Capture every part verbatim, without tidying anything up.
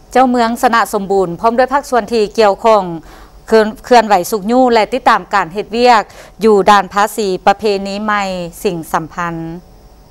เจ้าเมืองสนะสมบูรณ์พร้อมด้วยภาคส่วนที่เกี่ยวข้องเคลื่อนไหวสุกยู่และติดตามการเฮ็ดเวียกอยู่ด่านภาษีประเพณีใหม่สิ่งสัมพันธ์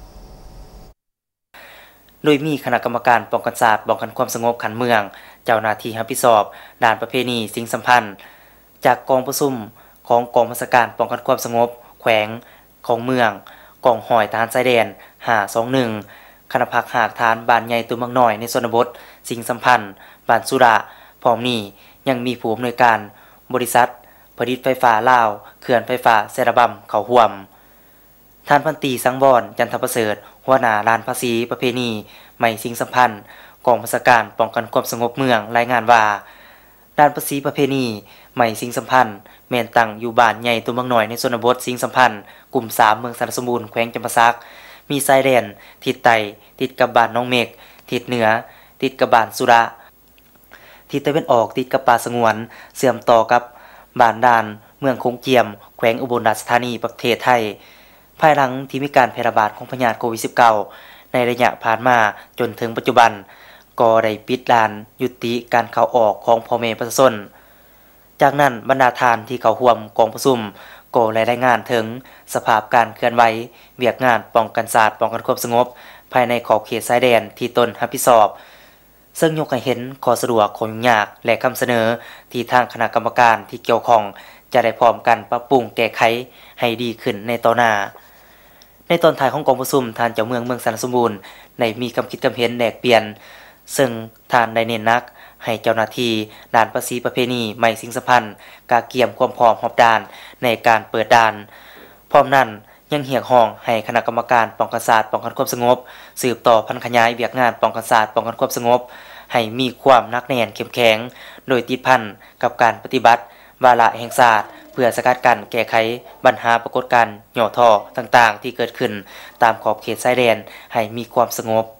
โดยมีคณะกรรมการป้องกันศาสตร์ป้องกันความสงบขันเมืองเจ้าหน้าที่รับผิดชอบด้านประเพณีสิ่งสัมพันธ์จากกองประชุมของกองบัญชาการป้องกันความสงบแขวงของเมืองกองหอยทหารชายแดนห้าสองหนึ่งคณะพักหากฐานบ้านใหญ่ตัวเมืองน้อยในชนบทสิ่งสัมพันธ์บ้านสุระพร้อมนี้ยังมีผู้อำนวยการบริษัทผลิตไฟฟ้าลาวเขื่อนไฟฟ้าเซราบัมเขาห่วมท่านพันตรีสังวรจันทประเสริฐหัวหน้าลานภาษีประเพณีใหม่สิ่งสัมพันธ์กองบัญชาการป้องกันความสงบเมืองรายงานว่าด้านภาษีประเพณีใหม่สิ่งสัมพันธ์แม่นตั้งอยู่บ้านใหญ่ตัวเมืองน้อยในชนบทสิ่งสัมพันธ์กลุ่มสามเมืองสระสมบูรณ์แขวงจำปาสักมีชายแดนทิศใต้ติดกับบ้านน้องเมฆทิศเหนือติดกับบ้านสุระทิศตะวันออกติดกับป่าสงวนเชื่อมต่อกับบ้านด่านเมืองคงเจียมแขวงอุบลราชธานีประเทศไทยภายหลังที่มีการแพร่ระบาดของพยาธิโควิด สิบเก้า ในระยะผ่านมาจนถึงปัจจุบันก็ได้ปิดด่านยุติการเข้าออกของพ่อแม่ประชาชนจากนั้นบรรดาทานที่เข้าร่วมกองประชุมก็ได้รายงานถึงสภาพการเคลื่อนไหวเวียกงานป้องกันศาสตร์ป้องกันความสงบภายในขอบเขตชายแดนที่ตนรับผิดชอบซึ่งยกให้เห็นข้อสะดวกของยากและคำเสนอที่ทางคณะกรรมการที่เกี่ยวข้องจะได้พร้อมกันปรับปรุงแก้ไขให้ดีขึ้นในต่อหน้าในตอนท้ายของกองประชุมท่านเจ้าเมืองเมืองสระสมบูรณ์ได้มีคำคิดคำเห็นแลกเปลี่ยนซึ่งท่านได้เน้นหนักให้เจ้าหน้าที่ด่านภาษีประเพณีใหม่สิ่งสัมพันธ์กาเกียมความพร้อมรอบด้านในการเปิดด่านพร้อมนั้นยังเรียกร้องให้คณะกรรมการป้องกันศาสตร์ป้องกันความสงบสืบต่อพันขยายเวียกงานป้องกันศาสตร์ป้องกันความสงบให้มีความหนักแน่นเข้มแข็งโดยติดพันกับการปฏิบัติวาระแห่งศาสตร์เพื่อสกัดกั้นแก้ไขปัญหาปรากฏการณ์หย่อท่อต่างๆที่เกิดขึ้นตามขอบเขตชายแดนให้มีความสงบ